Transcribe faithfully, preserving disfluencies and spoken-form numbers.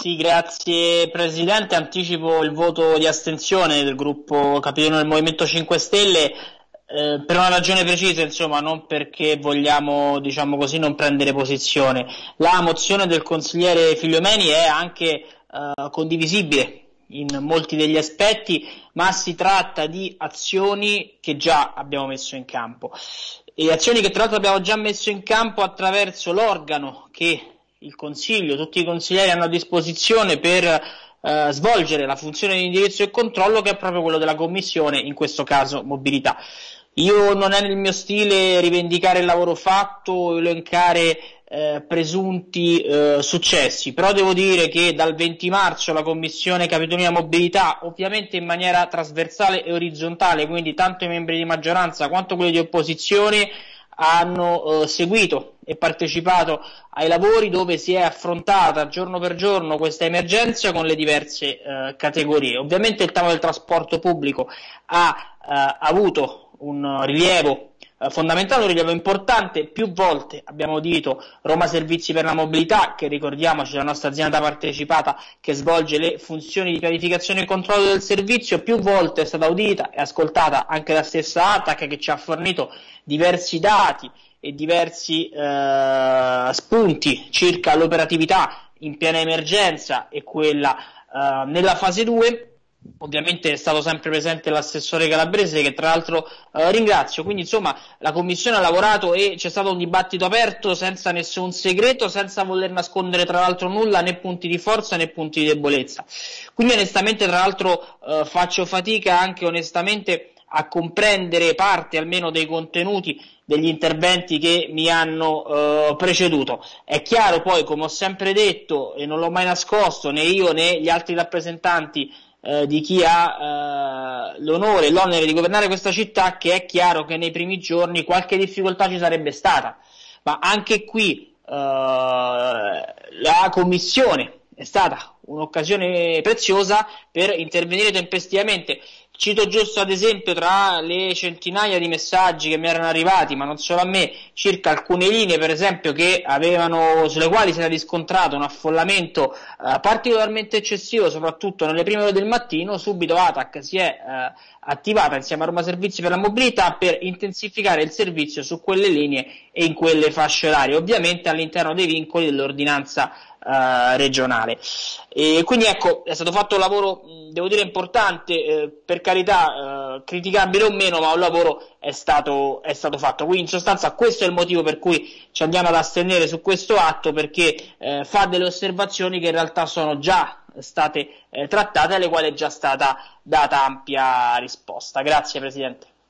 Sì, grazie Presidente. Anticipo il voto di astensione del gruppo capitano del Movimento cinque Stelle eh, per una ragione precisa, insomma, non perché vogliamo, diciamo così, non prendere posizione. La mozione del consigliere Figliomeni è anche eh, condivisibile in molti degli aspetti, ma si tratta di azioni che già abbiamo messo in campo e azioni che tra l'altro abbiamo già messo in campo attraverso l'organo che il Consiglio, tutti i consiglieri hanno a disposizione per eh, svolgere la funzione di indirizzo e controllo, che è proprio quello della Commissione, in questo caso mobilità. Io non è nel mio stile rivendicare il lavoro fatto, elencare eh, presunti eh, successi, però devo dire che dal venti marzo la Commissione Capitonia Mobilità, ovviamente in maniera trasversale e orizzontale, quindi tanto i membri di maggioranza quanto quelli di opposizione, hanno eh, seguito e partecipato ai lavori dove si è affrontata giorno per giorno questa emergenza con le diverse eh, categorie. Ovviamente il tema del trasporto pubblico ha eh, avuto un rilievo eh, fondamentale, un rilievo importante. Più volte abbiamo udito Roma Servizi per la Mobilità, che ricordiamoci è la nostra azienda partecipata che svolge le funzioni di pianificazione e controllo del servizio, più volte è stata udita e ascoltata anche la stessa A T A C, che ci ha fornito diversi dati e diversi eh, spunti circa l'operatività in piena emergenza e quella eh, nella fase due. Ovviamente è stato sempre presente l'assessore Calabrese, che tra l'altro eh, ringrazio. Quindi insomma la Commissione ha lavorato e c'è stato un dibattito aperto senza nessun segreto, senza voler nascondere tra l'altro nulla, né punti di forza né punti di debolezza. Quindi onestamente tra l'altro eh, faccio fatica anche onestamente a comprendere parte almeno dei contenuti degli interventi che mi hanno eh, preceduto. È chiaro poi, come ho sempre detto e non l'ho mai nascosto, né io né gli altri rappresentanti eh, di chi ha eh, l'onore e l'onere di governare questa città, che è chiaro che nei primi giorni qualche difficoltà ci sarebbe stata, ma anche qui eh, la Commissione è stata un'occasione preziosa per intervenire tempestivamente. Cito giusto ad esempio, tra le centinaia di messaggi che mi erano arrivati, ma non solo a me, circa alcune linee per esempio che avevano, sulle quali si era riscontrato un affollamento eh, particolarmente eccessivo, soprattutto nelle prime ore del mattino. Subito A T A C si è eh, attivata insieme a Roma Servizi per la Mobilità per intensificare il servizio su quelle linee e in quelle fasce orarie, ovviamente all'interno dei vincoli dell'ordinanza Uh, regionale. E quindi ecco, è stato fatto un lavoro, mh, devo dire importante, eh, per carità, eh, criticabile o meno, ma un lavoro è stato, è stato fatto. Quindi in sostanza questo è il motivo per cui ci andiamo ad astenere su questo atto, perché eh, fa delle osservazioni che in realtà sono già state eh, trattate, alle quali è già stata data ampia risposta. Grazie Presidente.